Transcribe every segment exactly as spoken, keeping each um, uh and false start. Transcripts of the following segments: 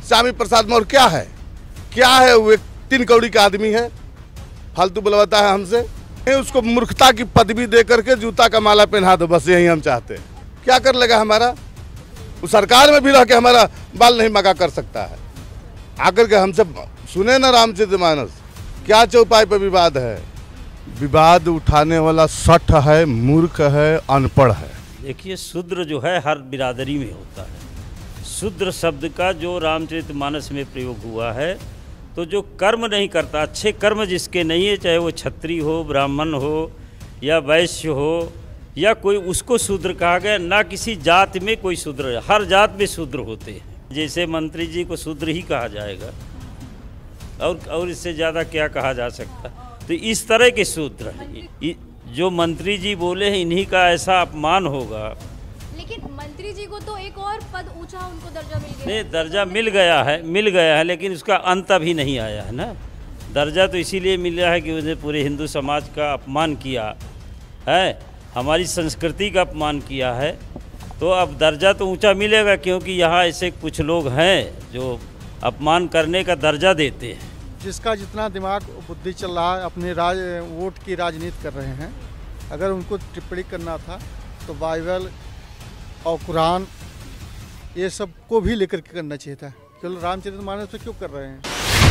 श्यामी प्रसाद मौर्य क्या है, क्या है वो? एक तीन कौड़ी का आदमी है, फालतू बुलवाता है हमसे। उसको मूर्खता की पदवी दे करके जूता का माला पहना दो, बस यही हम चाहते हैं। क्या कर लेगा हमारा? वो सरकार में भी रह के हमारा बाल नहीं मगा कर सकता है। आकर के हमसे सुने ना रामचरितमानस, क्या चौपाई पर विवाद है? विवाद उठाने वाला सठ है, मूर्ख है, अनपढ़ है। देखिए, शूद्र जो है हर बिरादरी में होता है। शूद्र शब्द का जो रामचरितमानस में प्रयोग हुआ है, तो जो कर्म नहीं करता, अच्छे कर्म जिसके नहीं है, चाहे वो क्षत्रिय हो, ब्राह्मण हो या वैश्य हो या कोई, उसको शूद्र कहा गया। ना किसी जात में कोई शूद्र है, हर जात में शूद्र होते हैं। जैसे मंत्री जी को शूद्र ही कहा जाएगा, और और इससे ज़्यादा क्या कहा जा सकता। तो इस तरह के शूद्र हैं जो मंत्री जी बोले हैं, इन्हीं का ऐसा अपमान होगा। लेकिन मंत्री जी को तो एक और पद ऊंचा उनको दर्जा मिल गया। नहीं, दर्जा मिल गया है, मिल गया है, लेकिन उसका अंत अभी नहीं आया है ना। दर्जा तो इसीलिए मिला है कि उसने पूरे हिंदू समाज का अपमान किया है, हमारी संस्कृति का अपमान किया है। तो अब दर्जा तो ऊंचा मिलेगा, क्योंकि यहाँ ऐसे कुछ लोग हैं जो अपमान करने का दर्जा देते हैं। जिसका जितना दिमाग बुद्धि चल रहा है, अपने राज वोट की राजनीति कर रहे हैं। अगर उनको टिप्पणी करना था तो बाइबल और कुरान ये सब को भी लेकर के करना चाहिए था। केवल रामचरितमानस पे क्यों कर रहे हैं?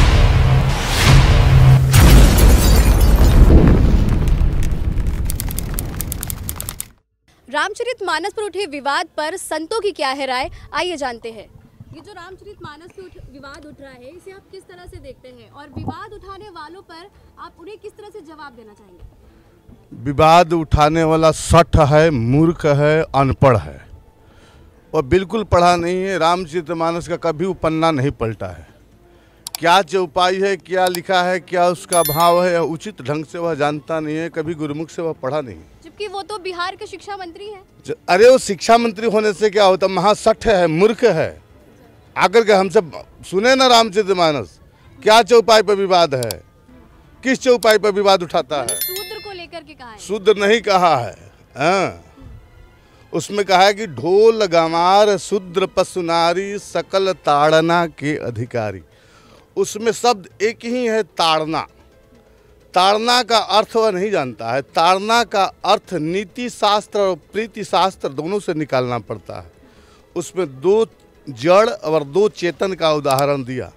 रामचरितमानस पर उठे विवाद पर संतों की क्या है राय, आइए जानते हैं। ये जो रामचरितमानस पे उठ, विवाद उठ रहा है, इसे आप किस तरह से देखते हैं, और विवाद उठाने वालों पर आप उन्हें किस तरह से जवाब देना चाहेंगे? विवाद उठाने वाला सठ है, मूर्ख है, अनपढ़ है, और बिल्कुल पढ़ा नहीं है। रामचरितमानस का कभी वो पन्ना नहीं पलटा है। क्या चौपाई है, क्या लिखा है, क्या उसका भाव है, उचित ढंग से वह जानता नहीं है। कभी गुरुमुख से वह पढ़ा नहीं, जबकि वो तो बिहार के शिक्षा मंत्री हैं। अरे वो शिक्षा मंत्री होने से क्या होता, महासठ है, मूर्ख है। आकर के हमसे सुने ना रामचरितमानस, क्या चौपाई पर विवाद है, किस चौपाई पर विवाद उठाता है? शूद्र को लेकर के कहा है। शूद्र नहीं कहा है, हाँ। उसमें कहा है कि ढोल गंवार शूद्र पशु नारी सकल ताड़ना के अधिकारी। उसमें शब्द एक ही है, ताड़ना। ताड़ना का अर्थ वह नहीं जानता है। ताड़ना का अर्थ नीति शास्त्र और प्रीति शास्त्र दोनों से निकालना पड़ता है। उसमें दो जड़ और दो चेतन का उदाहरण दिया।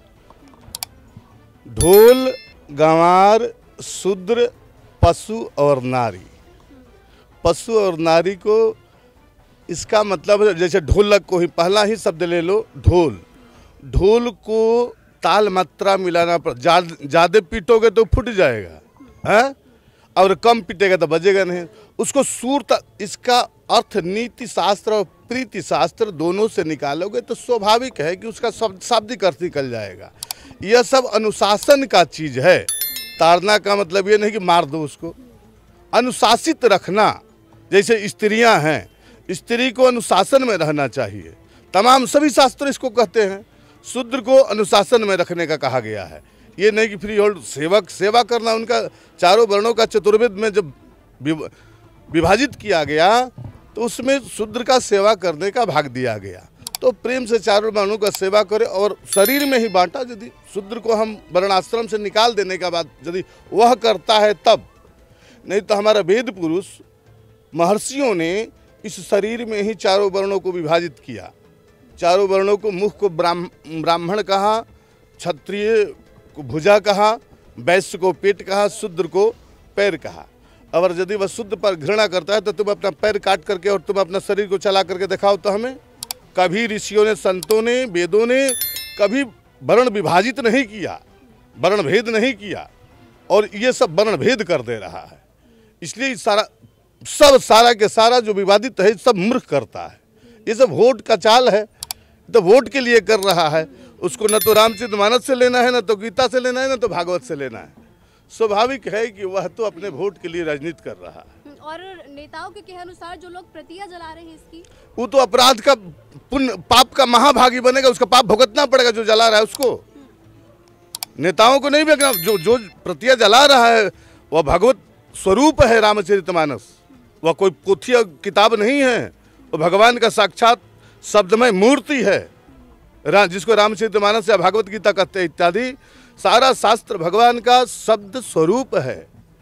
ढोल गंवार शूद्र पशु और नारी। पशु और नारी को, इसका मतलब है जैसे ढोलक को ही पहला ही शब्द ले लो, ढोल। ढोल को ताल मात्रा मिलाना पड़, ज़्यादा पीटोगे तो फूट जाएगा, हैं, और कम पीटेगा तो बजेगा नहीं। उसको सुर, इसका अर्थ नीति शास्त्र और प्रीति शास्त्र दोनों से निकालोगे तो स्वाभाविक है कि उसका शब्द शाब्दिक अर्थ निकल जाएगा। यह सब अनुशासन का चीज़ है। ताड़ना का मतलब ये नहीं कि मार दो उसको, अनुशासित रखना। जैसे स्त्रियां हैं, स्त्री को अनुशासन में रहना चाहिए। तमाम सभी शास्त्र इसको कहते हैं। शूद्र को अनुशासन में रखने का कहा गया है। ये नहीं कि फ्री होल्ड सेवक सेवा करना। उनका चारों वर्णों का चतुर्वेद में जब विभाजित किया गया तो उसमें शूद्र का सेवा करने का भाग दिया गया। तो प्रेम से चारों वर्णों का सेवा करे और शरीर में ही बांटा। यदि शूद्र को हम वर्णाश्रम से निकाल देने का बाद यदि वह करता है तब, नहीं तो हमारा वेद पुरुष महर्षियों ने इस शरीर में ही चारों वर्णों को विभाजित किया। चारों वर्णों को, मुख को ब्राह्मण कहा, क्षत्रिय को भुजा कहा, वैश्य को पेट कहा, शूद्र को पैर कहा। और यदि वह शुद्ध पर घृणा करता है तो तुम अपना पैर काट करके और तुम अपना शरीर को चला करके दिखाओ तो हमें। कभी ऋषियों ने, संतों ने, वेदों ने कभी वर्ण विभाजित नहीं किया, वर्ण भेद नहीं किया, और ये सब वर्ण भेद कर दे रहा है। इसलिए सारा सब सारा के सारा जो विवादित है सब मूर्ख करता है। ये सब वोट का चाल है, तो वोट के लिए कर रहा है। उसको न तो रामचरितमानस से लेना है, न तो गीता से लेना है, न तो भागवत से लेना है। स्वाभाविक है कि वह तो अपने वोट के लिए राजनीति कर रहा है। और नेताओं के कहे अनुसार जो लोग प्रतिया जला रहे हैं इसकी, वो तो अपराध का पुण्य पाप का महाभागी बनेगा। उसका पाप भुगतना पड़ेगा जो जला रहा है उसको। नेताओं को नहीं देखना। जो जो प्रतिया जला रहा है वह भगवत स्वरूप है। रामचरितमानस वह कोई पोथी किताब नहीं है, वो भगवान का साक्षात शब्दमय मूर्ति है। रा, जिसको रामचरितमानस या भागवत गीता कहते हैं इत्यादि, सारा शास्त्र भगवान का शब्द स्वरूप है।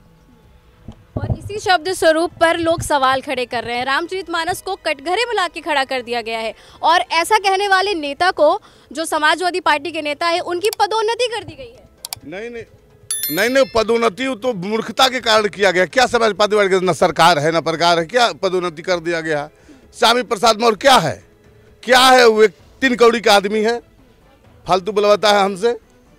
और इसी शब्द स्वरूप पर लोग सवाल खड़े कर रहे हैं। रामचरितमानस को कटघरे में लाके खड़ा कर दिया गया है और ऐसा कहने वाले नेता को, जो समाजवादी पार्टी के नेता है, उनकी पदोन्नति कर दी गई है। नहीं नहीं नहीं नहीं पदोन्नति तो मूर्खता के कारण किया गया। क्या समाजवादी पार्टी न सरकार है न प्रकार है, क्या पदोन्नति कर दिया गया? श्यामी प्रसाद मौर्य क्या है? क्या है वो? एक तीन कौड़ी का आदमी है, फालतू बुलवाता है हमसे।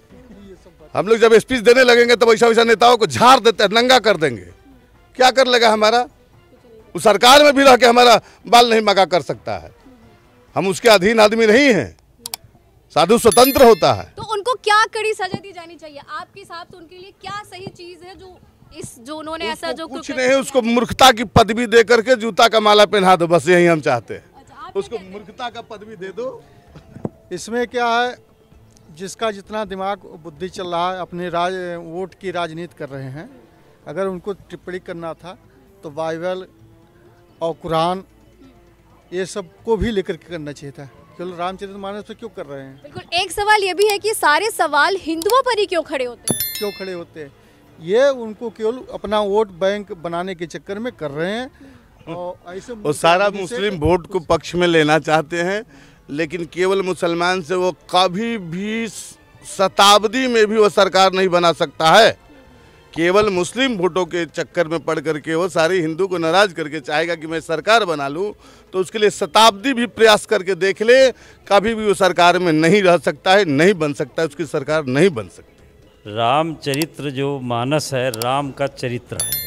हम लोग जब स्पीच देने लगेंगे तो वैसा वैसा नेताओं को झाड़ देते हैं, नंगा कर देंगे। क्या कर लेगा हमारा? उस सरकार में भी रह के हमारा बाल नहीं मगा कर सकता है। हम उसके अधीन आदमी नहीं हैं, साधु स्वतंत्र होता है। तो उनको क्या कड़ी सजा दी जानी चाहिए आपके हिसाब से? उनके लिए क्या सही चीज है जो इस जो उन्होंने ऐसा जो कुछ नहीं है, उसको मूर्खता की पदवी दे करके जूता का माला पहना दो, बस यही हम चाहते हैं। अच्छा, उसको मूर्खता का पदवी दे दो। इसमें क्या है, जिसका जितना दिमाग बुद्धि चल रहा है, अपने राज वोट की राजनीति कर रहे हैं। अगर उनको टिप्पणी करना था तो बाइबल और कुरान ये सब को भी लेकर के करना चाहिए था। केवल रामचरितमानस पे क्यों कर रहे हैं? बिल्कुल। एक सवाल ये भी है कि सारे सवाल हिंदुओं पर ही क्यों खड़े होते हैं? क्यों खड़े होते हैं? ये उनको केवल अपना वोट बैंक बनाने के चक्कर में कर रहे हैं। और ऐसे वो सारा मुस्लिम वोट को पक्ष में लेना चाहते हैं, लेकिन केवल मुसलमान से वो कभी भी शताब्दी में भी वो सरकार नहीं बना सकता है। केवल मुस्लिम वोटों के चक्कर में पड़ करके वो सारे हिंदू को नाराज करके चाहेगा कि मैं सरकार बना लूं, तो उसके लिए शताब्दी भी प्रयास करके देख ले, कभी भी वो सरकार में नहीं रह सकता है, नहीं बन सकता है, उसकी सरकार नहीं बन सकती। रामचरित्र जो मानस है, राम का चरित्र है,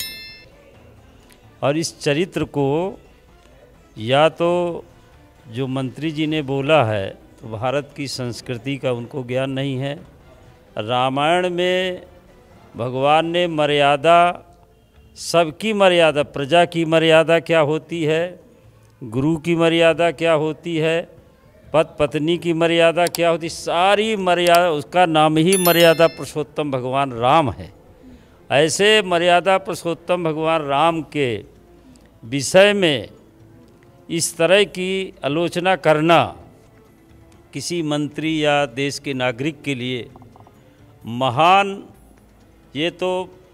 और इस चरित्र को या तो जो मंत्री जी ने बोला है तो भारत की संस्कृति का उनको ज्ञान नहीं है। रामायण में भगवान ने मर्यादा, सबकी मर्यादा, प्रजा की मर्यादा क्या होती है, गुरु की मर्यादा क्या होती है, पति पत्नी की मर्यादा क्या होती, सारी मर्यादा, उसका नाम ही मर्यादा पुरुषोत्तम भगवान राम है। ऐसे मर्यादा पुरुषोत्तम भगवान राम के विषय में इस तरह की आलोचना करना किसी मंत्री या देश के नागरिक के लिए महान, ये तो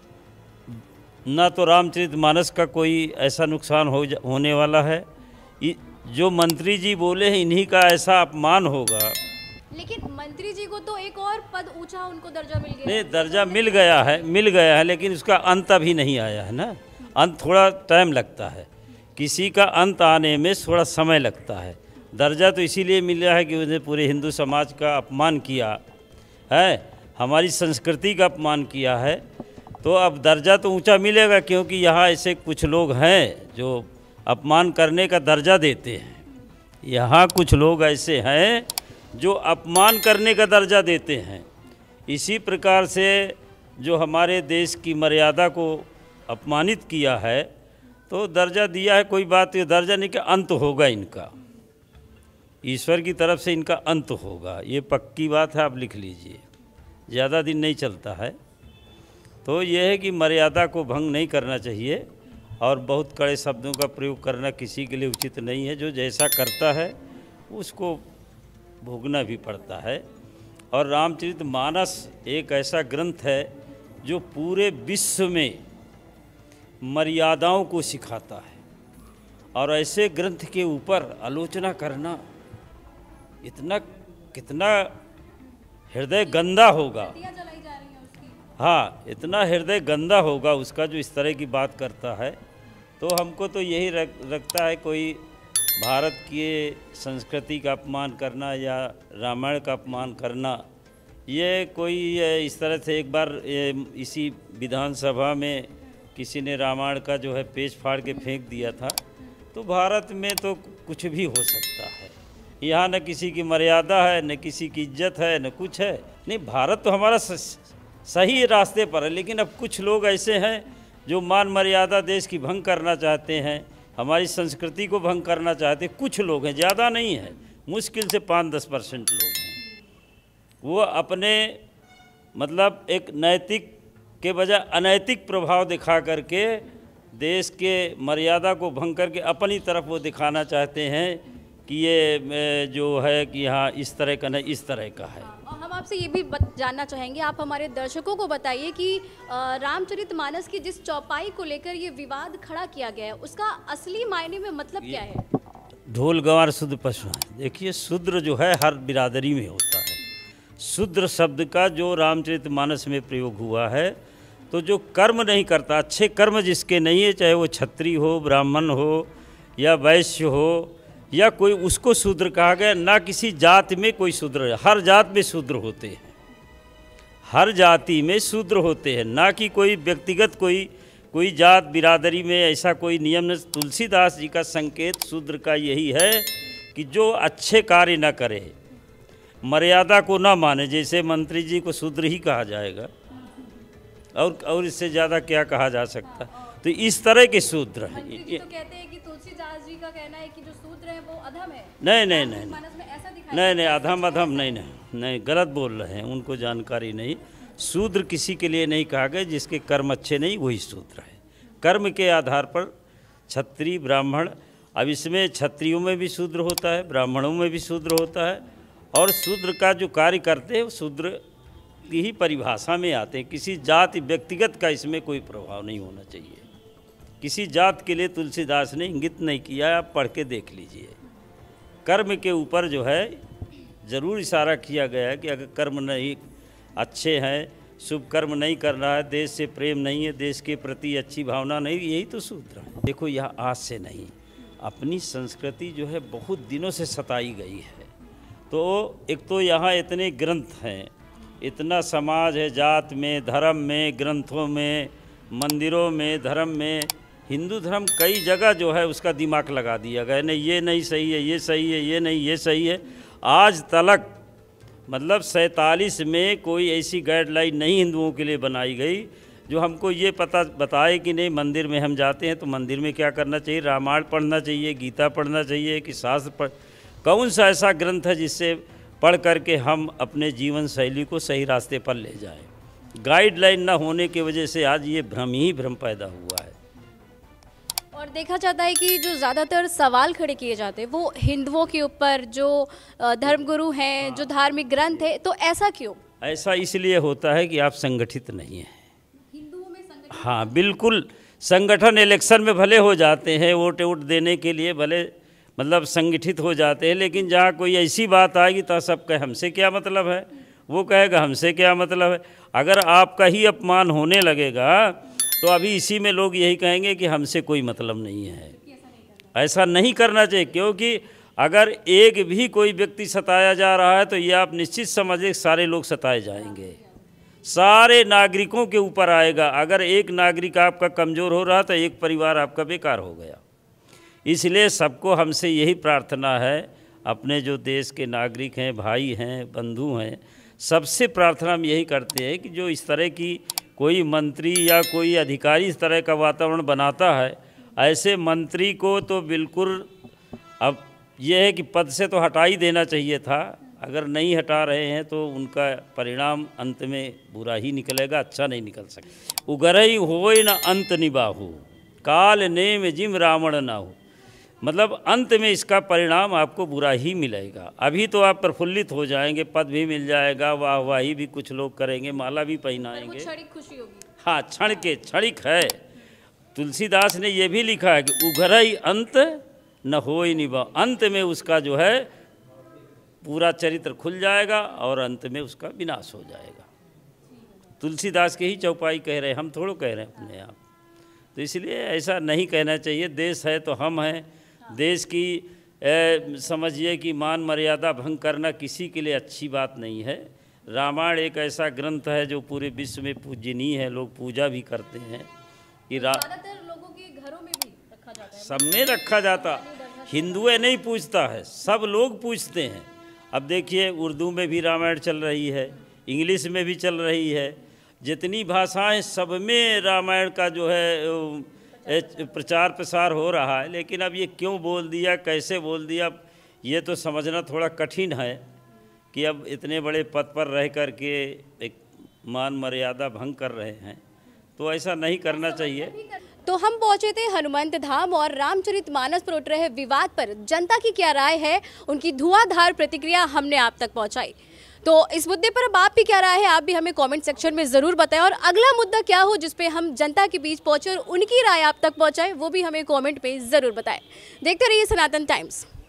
ना तो रामचरितमानस का कोई ऐसा नुकसान हो होने वाला है, जो मंत्री जी बोले हैं इन्हीं का ऐसा अपमान होगा। लेकिन मंत्री जी को तो एक और पद ऊंचा उनको दर्जा मिल गया। नहीं, दर्जा मिल गया है, मिल गया है, लेकिन उसका अंत अभी नहीं आया है ना। अंत थोड़ा टाइम लगता है, किसी का अंत आने में थोड़ा समय लगता है। दर्जा तो इसीलिए मिला है कि उसने पूरे हिंदू समाज का अपमान किया है, हमारी संस्कृति का अपमान किया है, तो अब दर्जा तो ऊंचा मिलेगा, क्योंकि यहाँ ऐसे कुछ लोग हैं जो अपमान करने का दर्जा देते हैं। यहाँ कुछ लोग ऐसे हैं जो अपमान करने का दर्जा देते हैं। इसी प्रकार से जो हमारे देश की मर्यादा को अपमानित किया है तो दर्जा दिया है, कोई बात, ये दर्जा नहीं कि अंत होगा इनका, ईश्वर की तरफ से इनका अंत होगा, ये पक्की बात है, आप लिख लीजिए, ज़्यादा दिन नहीं चलता है। तो ये है कि मर्यादा को भंग नहीं करना चाहिए और बहुत कड़े शब्दों का प्रयोग करना किसी के लिए उचित नहीं है। जो जैसा करता है उसको भोगना भी पड़ता है। और रामचरितमानस एक ऐसा ग्रंथ है जो पूरे विश्व में मर्यादाओं को सिखाता है, और ऐसे ग्रंथ के ऊपर आलोचना करना इतना कितना हृदय गंदा होगा। हाँ, इतना हृदय गंदा होगा उसका जो इस तरह की बात करता है। तो हमको तो यही लगता है, कोई भारत की संस्कृति का अपमान करना या रामायण का अपमान करना, ये कोई इस तरह से, एक बार इसी विधानसभा में किसी ने रामायण का जो है पेज फाड़ के फेंक दिया था। तो भारत में तो कुछ भी हो सकता है, यहाँ न किसी की मर्यादा है, न किसी की इज्जत है, न कुछ है। नहीं, भारत तो हमारा सही रास्ते पर है, लेकिन अब कुछ लोग ऐसे हैं जो मान मर्यादा देश की भंग करना चाहते हैं, हमारी संस्कृति को भंग करना चाहते हैं। कुछ लोग हैं, ज़्यादा नहीं है, मुश्किल से पाँच दस परसेंट लोग हैं। वो अपने मतलब एक नैतिक के बजाय अनैतिक प्रभाव दिखा करके देश के मर्यादा को भंग करके अपनी तरफ वो दिखाना चाहते हैं कि ये जो है कि हाँ इस तरह का नहीं इस तरह का है। और हम आपसे ये भी बत, जानना चाहेंगे, आप हमारे दर्शकों को बताइए कि रामचरितमानस की जिस चौपाई को लेकर ये विवाद खड़ा किया गया है उसका असली मायने में मतलब क्या है? ढोल गंवार शुद्ध पशु हैं। देखिए शूद्र जो है हर बिरादरी में होता है। शूद्र शब्द का जो रामचरितमानस में प्रयोग हुआ है, तो जो कर्म नहीं करता, अच्छे कर्म जिसके नहीं है, चाहे वो क्षत्रिय हो, ब्राह्मण हो या वैश्य हो या कोई, उसको शूद्र कहा गया। ना किसी जाति में कोई शूद्र है, हर जात में शूद्र होते हैं, हर जाति में शूद्र होते हैं, ना कि कोई व्यक्तिगत कोई कोई जात बिरादरी में ऐसा कोई नियम नहीं। तुलसीदास जी का संकेत शूद्र का यही है कि जो अच्छे कार्य न करे, मर्यादा को ना माने, जैसे मंत्री जी को शूद्र ही कहा जाएगा, और और इससे ज़्यादा क्या कहा जा सकता। तो इस तरह के शूद्र हैं। मंत्री जी तो कहते हैं कि तुलसीदास जी का कहना है कि जो शूद्र है वो अधम है। नहीं नहीं नहीं मानस में ऐसा दिखाई नहीं नहीं अधम अधम नहीं नहीं नहीं गलत बोल रहे हैं, उनको जानकारी नहीं। शूद्र किसी के लिए नहीं कहा गया, जिसके कर्म अच्छे नहीं वही शूद्र है। कर्म के आधार पर क्षत्रिय ब्राह्मण, अब इसमें क्षत्रियों में भी शूद्र होता है, ब्राह्मणों में भी शूद्र होता है, और शूद्र का जो कार्य करते हैं वो शूद्र की ही परिभाषा में आते हैं। किसी जाति व्यक्तिगत का इसमें कोई प्रभाव नहीं होना चाहिए। किसी जात के लिए तुलसीदास ने इंगित नहीं किया, आप पढ़ के देख लीजिए। कर्म के ऊपर जो है ज़रूर इशारा किया गया है कि अगर कर्म नहीं अच्छे हैं, शुभ कर्म नहीं कर रहा है, देश से प्रेम नहीं है, देश के प्रति अच्छी भावना नहीं, यही तो शूद्र है। देखो यह आज से नहीं, अपनी संस्कृति जो है बहुत दिनों से सताई गई है। तो एक तो यहाँ इतने ग्रंथ हैं, इतना समाज है, जात में, धर्म में, ग्रंथों में, मंदिरों में, धर्म में, हिंदू धर्म कई जगह जो है उसका दिमाग लगा दिया गया, नहीं ये नहीं सही है, ये सही है, ये नहीं ये सही है। आज तलक मतलब सैंतालीस में कोई ऐसी गाइडलाइन नहीं हिंदुओं के लिए बनाई गई जो हमको ये पता बताए कि नहीं मंदिर में हम जाते हैं तो मंदिर में क्या करना चाहिए, रामायण पढ़ना चाहिए, गीता पढ़ना चाहिए कि शास्त्र पढ़, कौन सा ऐसा ग्रंथ है जिससे पढ़ करके हम अपने जीवन शैली को सही रास्ते पर ले जाएं। गाइडलाइन ना होने की वजह से आज ये भ्रम ही भ्रम पैदा हुआ है। और देखा जाता है कि जो ज़्यादातर सवाल खड़े किए जाते हैं वो हिंदुओं के ऊपर, जो धर्मगुरु हैं, जो धार्मिक ग्रंथ है, तो ऐसा क्यों? ऐसा इसलिए होता है कि आप संगठित नहीं हैं हिंदुओं में संगठित। हाँ बिल्कुल, संगठन इलेक्शन में भले हो जाते हैं, वोट वोट देने के लिए भले मतलब संगठित हो जाते हैं, लेकिन जहाँ कोई ऐसी बात आएगी तो सब कहे हमसे क्या मतलब है, वो कहेगा हमसे क्या मतलब है। अगर आपका ही अपमान होने लगेगा तो अभी इसी में लोग यही कहेंगे कि हमसे कोई मतलब नहीं है। ऐसा नहीं करना चाहिए, क्योंकि अगर एक भी कोई व्यक्ति सताया जा रहा है तो ये आप निश्चित समझिए सारे लोग सताए जाएंगे, सारे नागरिकों के ऊपर आएगा। अगर एक नागरिक आपका कमज़ोर हो रहा तो एक परिवार आपका बेकार हो गया। इसलिए सबको हमसे यही प्रार्थना है, अपने जो देश के नागरिक हैं, भाई हैं, बंधु हैं, सबसे प्रार्थना हम यही करते हैं कि जो इस तरह की कोई मंत्री या कोई अधिकारी इस तरह का वातावरण बनाता है, ऐसे मंत्री को तो बिल्कुल अब यह है कि पद से तो हटा ही देना चाहिए था। अगर नहीं हटा रहे हैं तो उनका परिणाम अंत में बुरा ही निकलेगा, अच्छा नहीं निकल सकता। उगरई होय न अंत निबाहु, काल नेम जिम रावण नाहु, मतलब अंत में इसका परिणाम आपको बुरा ही मिलेगा। अभी तो आप प्रफुल्लित हो जाएंगे, पद भी मिल जाएगा, वाहवाही भी कुछ लोग करेंगे, माला भी पहनाएंगे, क्षणिक खुशी होगी। हाँ क्षण के क्षणिक है। तुलसीदास ने यह भी लिखा है कि उघरई अंत न होय निभा, अंत में उसका जो है पूरा चरित्र खुल जाएगा और अंत में उसका विनाश हो जाएगा। तुलसीदास के ही चौपाई कह रहे हैं, हम थोड़ो कह रहे हैं अपने आप। तो इसलिए ऐसा नहीं कहना चाहिए। देश है तो हम हैं, देश की ए, समझिए कि मान मर्यादा भंग करना किसी के लिए अच्छी बात नहीं है। रामायण एक ऐसा ग्रंथ है जो पूरे विश्व में पूजनीय है, लोग पूजा भी करते हैं कि ज़्यादातर लोगों के घरों में भी रखा जाता है, सब में रखा जाता। हिंदुए नहीं पूछता है, सब लोग पूछते हैं। अब देखिए उर्दू में भी रामायण चल रही है, इंग्लिश में भी चल रही है, जितनी भाषाएं सब में रामायण का जो है प्रचार प्रसार हो रहा है। लेकिन अब ये क्यों बोल दिया, कैसे बोल दिया, ये तो समझना थोड़ा कठिन है कि अब इतने बड़े पद पर रह कर के एक मान मर्यादा भंग कर रहे हैं, तो ऐसा नहीं करना चाहिए। तो तो हम पहुंचे थे हनुमंत धाम और रामचरितमानस पर उठ रहे विवाद पर जनता की क्या राय है, उनकी धुआंधार प्रतिक्रिया हमने आप तक पहुंचाई। तो इस मुद्दे पर अब आपकी क्या राय है, आप भी हमें कमेंट सेक्शन में ज़रूर बताएं और अगला मुद्दा क्या हो जिस पे हम जनता के बीच पहुंचे और उनकी राय आप तक पहुंचाएं, वो भी हमें कमेंट में ज़रूर बताएं। देखते रहिए सनातन टाइम्स।